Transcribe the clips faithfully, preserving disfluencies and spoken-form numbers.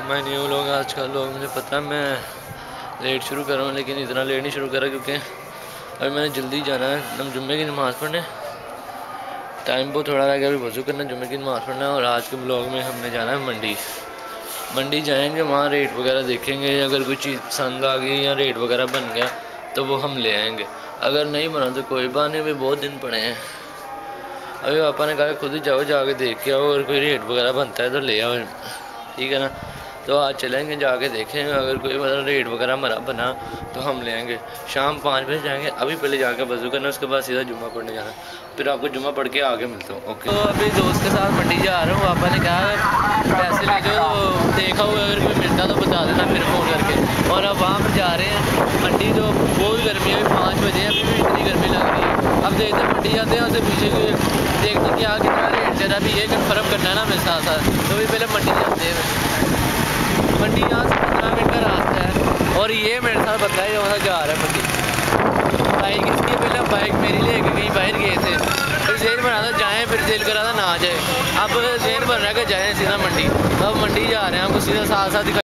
मैं न्यू लोग आज का लोग मुझे पता है मैं लेट शुरू कर रहा हूँ, लेकिन इतना लेट नहीं शुरू करा क्योंकि अभी मैंने जल्दी जाना है हम जुम्मे की नमाज़ पढ़ने। टाइम बहुत थोड़ा रह गया, अभी वज़ू करना, जुम्मे की नमाज़ पढ़ना है। और आज के ब्लॉग में हमने जाना है मंडी। मंडी जाएंगे, वहाँ रेट वगैरह देखेंगे, अगर कोई चीज़ पसंद आ गई या रेट वगैरह बन गया तो वो हम ले आएंगे, अगर नहीं बना तो कोई बात नहीं, अभी बहुत दिन पड़े हैं। अभी पापा ने कहा खुद ही जाओ, जाके देख के आओ, अगर कोई रेट वगैरह बनता है तो ले आओ, ठीक है ना। तो आज चलेंगे, जाके देखेंगे, अगर कोई मतलब रेट वगैरह हमारा बना तो हम ले आएंगे। शाम पाँच बजे जाएंगे, अभी पहले जाके वज़ू करना, उसके बाद सीधा जुम्मा पढ़ने जाना, फिर आपको जुम्मा पढ़ के आगे मिलता हूँ। ओके, तो अभी दोस्त के साथ मंडी जा रहा हूँ। पापा ने कहा पैसे ले जाओ, देखा हुआ अगर कोई मिलता तो बता देना फिर फ़ोन करके। और अब वहाँ पर जा रहे हैं मंडी, तो बहुत गर्मी है, अभी पाँच बजे हैं, अभी भी इतनी गर्मी लग रही है। अब देखते हैं मंडी जाते हैं, उससे पीछे देखते हैं क्या कितना रेट चल रहा है, अभी ये कन्फर्म करना है ना मेरे साथ साथ। तो अभी पहले मंडी जाते हैं। मंडी यहाँ से पंद्रह मिनट का रास्ता है, और ये मेरे साथ बंदा है जो वहाँ जा रहा है मंडी। बाइक इसकी पहले बाइक मेरी लेके कहीं बाहर गए थे, फिर जेल बना था जाएँ, फिर जेल करा था ना जाए, अब जेल बन रहा है कि जाएँ सीधा मंडी। अब मंडी जा रहे हैं, आपको सीधा साथ साथ दिखा।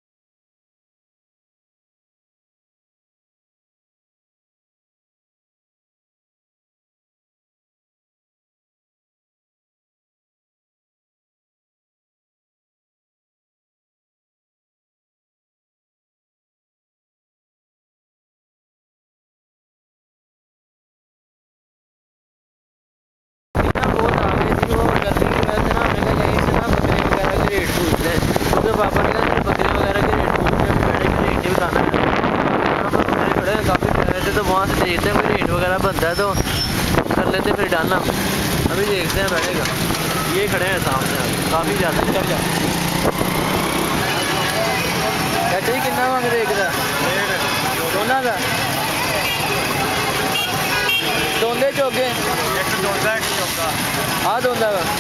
तो पापा ने कहा बकरी वगैरह के रेट पूछ रहे, भेड़े के रेट ही बताना है। यहाँ पर बकरे खड़े हैं, काफ़ी प्यारे थे, तो वहाँ से देखते हैं कोई रेट वगैरह बनता है तो कर लेते फिर डालना। अभी देखते हैं बैठे का, ये खड़े हैं सामने, काफ़ी ज़्यादा निकल जाए। अच्छा जी कितना मांग रहे एक का दोनों का दोंदे चौके हाँ दोंदा का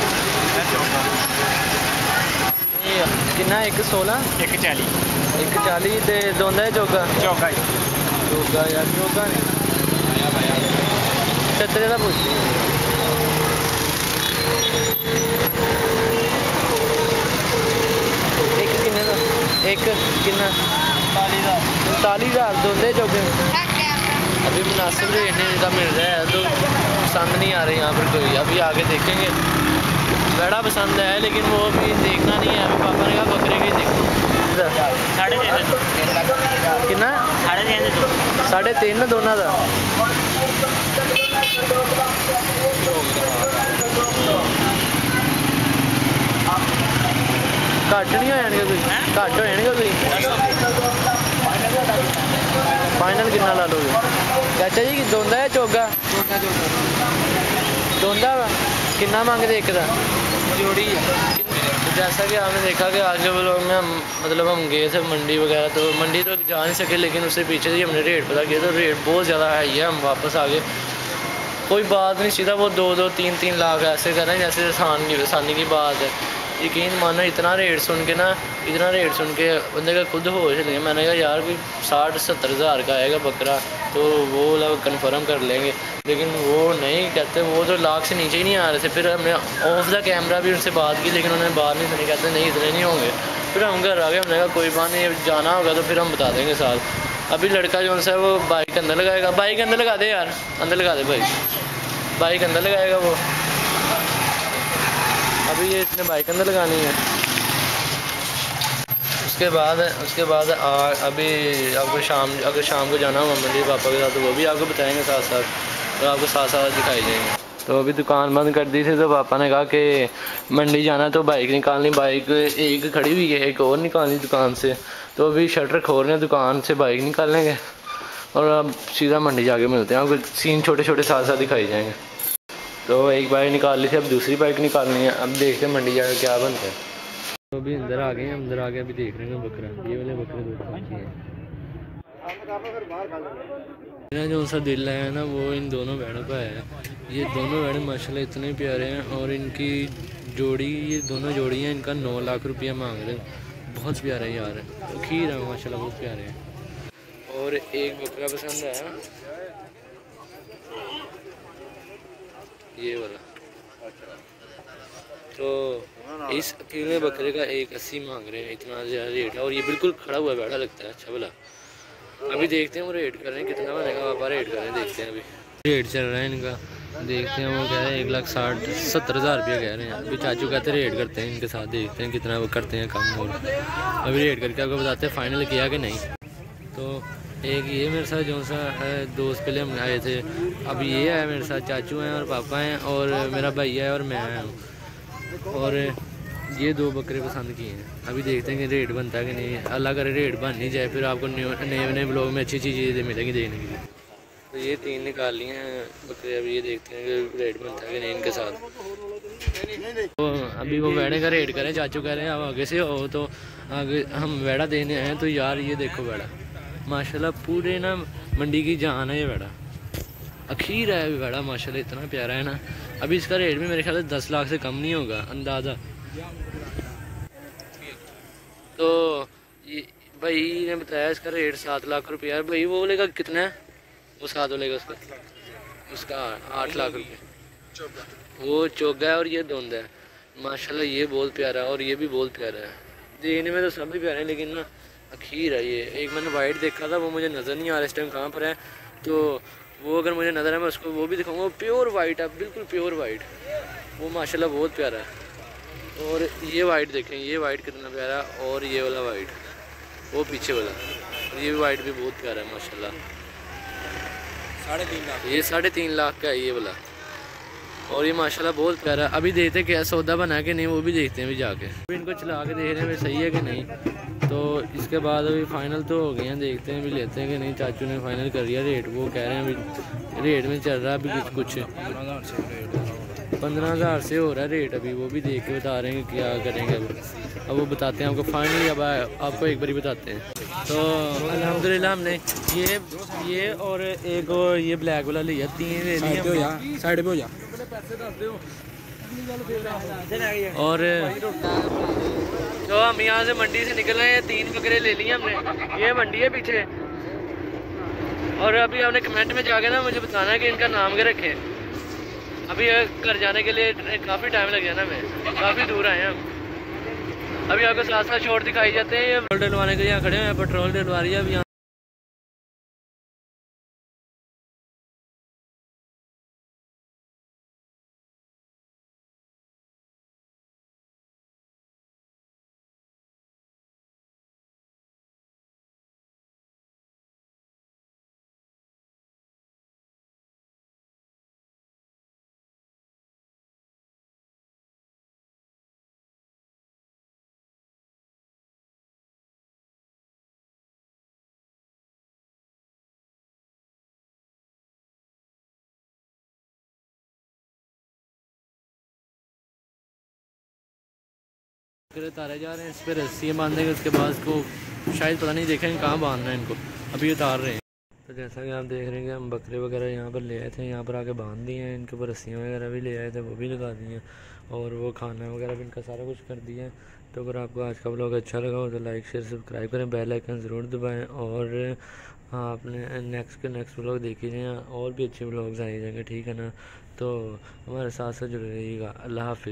कितना एक सोलह एक चाली एक चाली ते दोंदा है चौका चौका चौका यार चौका नहीं छत्तरे का पूछती एक किन्ने का एक कितना उनतालीस हज़ार दोंदे चौके। अभी मुनासिब रेट नहीं का मिल रहा है तो पसंद नहीं आ रही यहाँ पर कोई। अभी आगे देखेंगे, बड़ा पसंद है लेकिन वो अभी देखना नहीं है। अभी पापा ने कहा बकरे के देखो साढ़े तीन कितना साढ़े तीन साढ़े तीन दोनों का घट नहीं हो जाएगा कोई घट हो जाएगा कोई फाइनल कितना ला लोगे चाचा जी दोंदा है चौगा दोंदा कितना मांगते एक का जोड़ी जैसा कि आपने देखा कि आज के ब्लॉग में हम मतलब हम गए थे मंडी वगैरह, तो मंडी तो जा नहीं सके लेकिन उससे पीछे से हमने रेट पता किया तो रेट बहुत ज़्यादा हाई है। हम वापस आ गए, कोई बात नहीं, सीधा वो दो दो तीन तीन लाख ऐसे कर रहे हैं जैसे आसान की आसानी की बात है। यकीन मानो इतना रेट सुन के ना इतना रेट सुन के बंदे का खुद होश नहीं है। मैंने कहा यार कोई साठ सत्तर हज़ार का आएगा बकरा तो वो लोग कन्फर्म कर लेंगे, लेकिन वो नहीं कहते, वो तो लाख से नीचे ही नहीं आ रहे थे। फिर हमने ऑफ द कैमरा भी उनसे बात की लेकिन उन्होंने बात नहीं सुनी, कहते नहीं इतने नहीं होंगे। फिर हम घर आ गए, हमने कहा कोई बात नहीं, जाना होगा तो फिर हम बता देंगे साथ। अभी लड़का जो सा है वो बाइक अंदर लगाएगा, बाइक अंदर लगा दे यार, अंदर लगा दे भाई, बाइक अंदर लगाएगा वो। अभी ये इतने बाइक अंदर लगानी है, उसके बाद उसके बाद आ, अभी आपको शाम अगर शाम को जाना हो मंडी पापा के साथ तो वो भी आपको बताएंगे साथ साथ, तो आपको साथ साथ दिखाई देंगे। तो अभी दुकान बंद कर दी थी तो पापा ने कहा कि मंडी जाना तो बाइक निकालनी, बाइक एक खड़ी हुई है एक और निकालनी दुकान से, तो अभी शटर खोल रहे हैं, दुकान से बाइक निकाल लेंगे और अब सीधा मंडी जाके मिलते हैं। आपको सीन छोटे छोटे साथ साथ दिखाई जाएंगे। तो एक बाइक निकाल ली थी, अब दूसरी बाइक निकालनी है, अब देखते हैं मंडी जाकर क्या बनता है। तो अभी अंदर आ गए हैं, अंदर आ गए अभी देख रहे हैं बकरा, ये वाले बकरे दो बाकी हैं। मेरा जो सा दिल है ना वो इन दोनों भेड़ों का है। ये दोनों भेड़ें माशाल्लाह इतने प्यारे हैं और इनकी जोड़ी ये दोनों जोड़ी हैं, इनका नौ लाख रुपया मांग रहे हैं। बहुत प्यारे है यार, खीर है माशाल्लाह, बहुत प्यारे हैं। और एक बकरा पसंद आया ये वाला, तो इस अकेले बकरे का एक अस्सी मांग रहे हैं, इतना ज़्यादा रेट है। और ये बिल्कुल खड़ा हुआ बैठा लगता है, अच्छा भला। अभी देखते हैं वो रेट कर रहे हैं कितना बनेगा, पापा रेट कर रहे हैं, देखते हैं अभी रेट चल रहा है इनका, देखते हैं। वो कह रहे हैं एक लाख साठ सत्तर हज़ार रुपया कह रहे हैं। अभी चाचू कहते हैं रेट करते हैं इनके साथ, देखते हैं कितना वो करते हैं कम। और अभी रेट करके आपको बताते हैं फ़ाइनल किया कि नहीं। तो एक ये मेरे साथ जो सा दोस्त पहले हम आए थे, अब ये है मेरे साथ, चाचू हैं और पापा हैं और मेरा भैया है और मैं आया हूँ। और ये दो बकरे पसंद किए हैं, अभी देखते हैं कि रेट बनता है कि नहीं। अल्लाह करे रेट बन नहीं जाए, फिर आपको नए नए ब्लॉग में अच्छी अच्छी चीज़ें मिलेंगी देखने के लिए। तो ये तीन निकाल लिए हैं बकरे, अभी ये देखते हैं कि रेट बनता है कि नहीं इनके साथ। तो अभी वो वेड़े का रेट करें, चाचू कह रहे हैं आप आगे से हो, तो आगे हम वेड़ा देने आए हैं। तो यार ये देखो वेड़ा माशाल्लाह पूरे ना मंडी की जान है ये वेड़ा, अखीर है वेड़ा माशाल्लाह, इतना प्यारा है ना। अभी इसका रेट भी मेरे ख्याल से दस लाख से कम नहीं होगा अंदाज़ा। तो ये भाई ने बताया इसका रेट सात लाख रुपया है। भाई वो बोलेगा कितना है, वो सात बोलेगा उसका, उसका आठ लाख रुपये। वो चोगा है और ये धुंध है माशाल्लाह, ये बहुत प्यारा है और ये भी बहुत प्यारा है। देखने में तो सब भी प्यारे हैं, लेकिन ना अखीर है ये। एक मैंने वाइट देखा था, वो मुझे नज़र नहीं आ रहा इस टाइम कहाँ पर है। तो वो अगर मुझे नज़र है मैं उसको वो भी दिखाऊंगा। प्योर वाइट है, बिल्कुल प्योर वाइट, वो माशाल्लाह बहुत प्यारा है। और ये वाइट देखें, ये वाइट कितना प्यारा है। और ये वाला वाइट, वो पीछे वाला, ये वाइट भी बहुत प्यारा है माशाल्लाह। साढ़े तीन लाख ये साढ़े तीन लाख का है ये वाला, और ये माशाल्लाह बहुत प्यारा है। अभी देखते क्या सौदा बना के नहीं, वो भी देखते हैं अभी जाके। अभी इनको चला के देख रहे हैं सही है कि नहीं। तो इसके बाद अभी फाइनल तो हो गए हैं, देखते हैं अभी लेते हैं कि नहीं। चाचू ने फाइनल कर दिया रेट, वो कह रहे हैं अभी रेट में चल रहा है अभी कुछ कुछ पंद्रह हज़ार से हो रहा है रेट अभी। वो भी देख के बता रहे हैं कि क्या करेंगे अब अब वो बताते हैं आपको फाइनली। अब आपको एक बार बताते हैं। तो अल्हम्दुलिल्लाह हमने ये ये और एक और ये ब्लैक वाला लिया, तीन ले लिया। साइड पे हो जा। और तो हम यहाँ से मंडी से निकल रहे हैं, तीन बकरे ले लिए हमने। ये मंडी है पीछे। और अभी आपने कमेंट में जाके ना मुझे बताना है कि इनका नाम क्या रखें। अभी घर जाने के लिए काफ़ी टाइम लग जाना, हमें काफ़ी दूर आए हैं हम। अभी आपको साथ साथ शॉट दिखाई जाते हैं। ये पेट्रोल डलवाने के लिए यहाँ खड़े हैं, पेट्रोल डलवा रही है अभी यहाँ। उतारे जा रहे हैं, इस पर रस्सियाँ बांधेंगे, उसके बाद इसको शायद पता नहीं देखेंगे कहाँ बांधना है इनको, अभी उतार रहे हैं। तो जैसा कि आप देख रहे हैं कि हम बकरे वगैरह यहाँ पर ले आए थे, यहाँ पर आके बांध दिए हैं। इनके ऊपर रस्सियाँ वगैरह भी ले आए थे, वो भी लगा दी हैं। और वो खाना वगैरह भी इनका सारा कुछ कर दिया है। तो अगर आपको आज का व्लॉग अच्छा लगा हो तो लाइक शेयर सब्सक्राइब करें, बेल आइकन ज़रूर दबाएँ। और हाँ, आपने नेक्स्ट के नेक्स्ट व्लॉग देखिए, और भी अच्छे व्लॉग्स आए जाएंगे, ठीक है ना। तो हमारे साथ साथ जुड़े रहिएगा। अल्लाह हाफिज़।